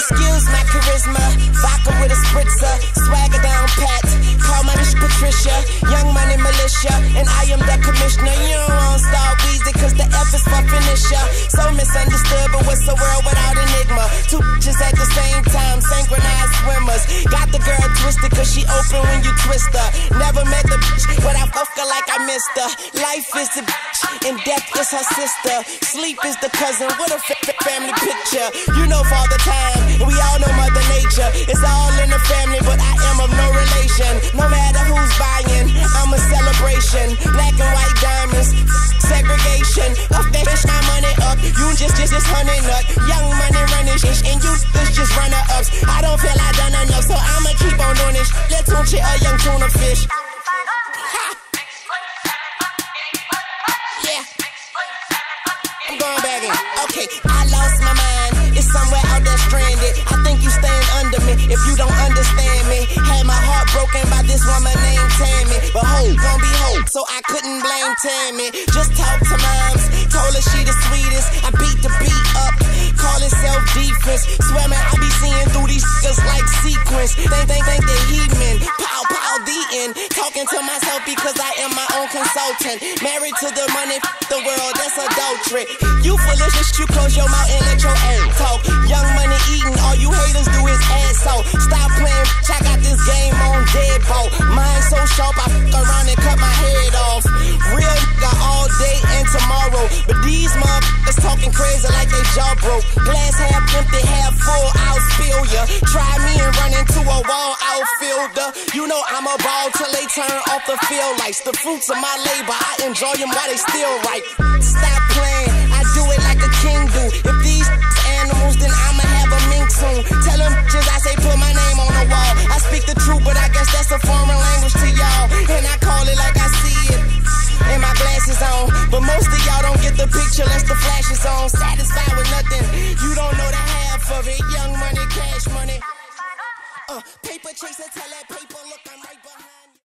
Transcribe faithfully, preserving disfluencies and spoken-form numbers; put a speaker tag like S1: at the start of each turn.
S1: Excuse my charisma, vodka with a spritzer, swagger down pat. Call my bitch Patricia, young money militia, and I am the commissioner. You don't want Star Weezy, cause the F is for finisher. So misunderstood, but what's the world without enigma? Two bitches at the same time, synchronized swimmers. Got the girl twisted, cause she open when you twist her. Never met the bitch, but I fuck her like I missed her. Life is the bitch, and death is her sister. Sleep is the cousin, what a family picture. You know Father Time, and we all know Mother Nature. It's all in the family, but I am of no relation. No matter who's buying, I'm a celebration. Black and white diamonds, segregation. Up that bitch, my money up. You just, just, just honey nut. Young money running shit, and you this just runner ups. I don't feel I done enough, so I'ma keep on doing this. Let's watch it, a young tuna fish. Ha! Yeah. I'm going back in. Okay, I lost my mind. It's somewhere out there stranded. I think you staying under me if you don't understand me. Had my heart broken by this woman named Tammy, but ho, gon' be ho, so I couldn't blame Tammy. Just talk to moms, told her she the sweetest. I beat the beat up, call it self-defense. Swear man, I be seeing through these niggas like sequence. Think, think, think they heathen. Pow, pow, the end. Talking to myself because I am my own consultant. Married to the money, f the world, that's adultery. You foolish, you close your mouth and let your ass talk. Young money eating, all you haters do is ass out. Stop playing, bitch, I got this game on deadbolt. Mine so sharp, I f around and cut my head off. Real nigga all day and tomorrow, but these motherfuckers talking crazy like they jaw broke. Glass half empty, half full, I'll spill ya. Try me and run into a wall outfielder. You know I'm a ball till they turn off the field lights. The fruits of my labor, I enjoy them while they still right. Stop playing, I do it like a king do. If these animals, then I'ma have a mink soon. Tell them bitches I say put my name on the wall. I speak the truth, but I guess that's a foreign language to y'all, and I call it like I see it. And my glasses on, but most of y'all don't get the picture unless the flash is on. Satisfied with nothing, you don't know the half of it. Young money, cash money, uh, paper chaser, tell that